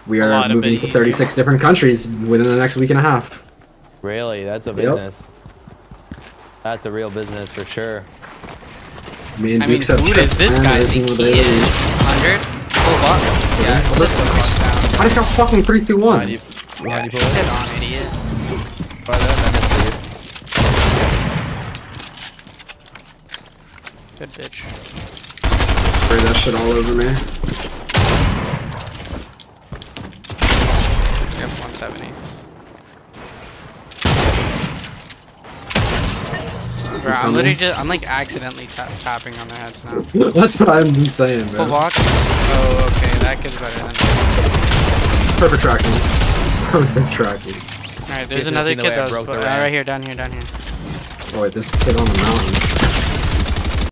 We are moving to 36 different countries within the next week and a half. Really? That's a business. That's a real business for sure. Me and I mean, who does this guy think he is? 100? Full buck? Yeah, just full buck down. I just got fucking 3-2-1. Yeah, shit on, idiot. Good bitch. Spray that shit all over me. Yep, 170. Bro, I'm literally just, I'm like accidentally tapping on their heads now. That's what I'm saying, bro. Full block? Oh, okay, that gets better than. Perfect tracking. Perfect tracking. Alright, there's another kid that was right here, down here. Oh wait, this kid on the mountain.